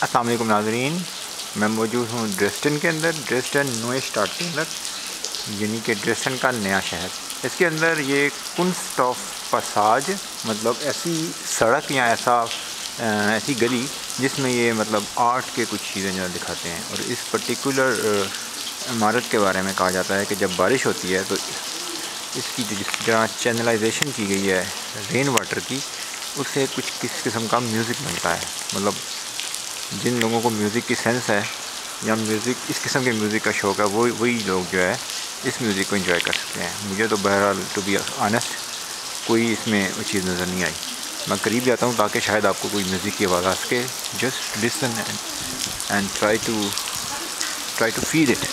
अस्सलाम वालेकुम नाज़रीन, मैं मौजूद हूँ ड्रेस्टन के अंदर, ड्रेस्टन न्यूस्टाड के अंदर, यानी कि ड्रेस्टन का नया शहर। इसके अंदर ये कुंस्ट ऑफ पासाज, मतलब ऐसी सड़क या ऐसी गली जिसमें ये मतलब आर्ट के कुछ चीज़ें जो दिखाते हैं। और इस पर्टिकुलर इमारत के बारे में कहा जाता है कि जब बारिश होती है तो इसकी जो जिस तरह चैनलाइजेशन की गई है रेन वाटर की, उससे कुछ किस किस्म का म्यूज़िक बनता है। मतलब जिन लोगों को म्यूज़िक की सेंस है या म्यूज़िक इस किस्म के म्यूज़िक का शौक़ है, वही लोग जो है इस म्यूज़िक को एंजॉय कर सकते हैं। मुझे तो बहरहाल टू बी ऑनेस्ट कोई इसमें वो चीज़ नज़र नहीं आई। मैं करीब जाता हूँ ताकि शायद आपको कोई म्यूज़िक की आवाज़ आ सके। Just listen and try to feel it.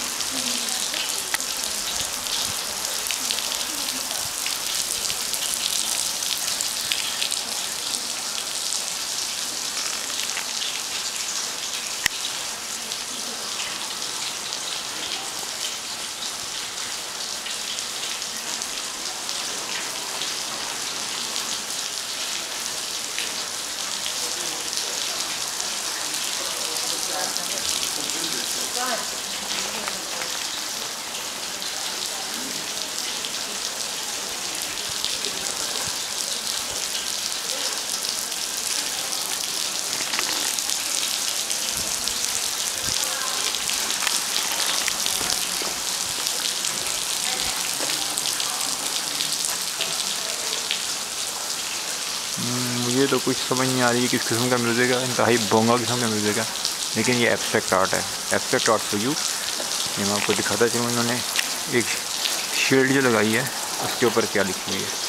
मुझे तो कुछ समझ नहीं आ रही है किस किस्म का म्यूज़िक है, इंतहाई बोंगा किस्म का म्यूज़िक है, लेकिन ये एब्स्ट्रैक्ट आर्ट है। Abstract art for you. ये मैं आपको दिखाता चलूँ, इन्होंने एक शील्ड जो लगाई है उसके ऊपर क्या लिखी हुई है।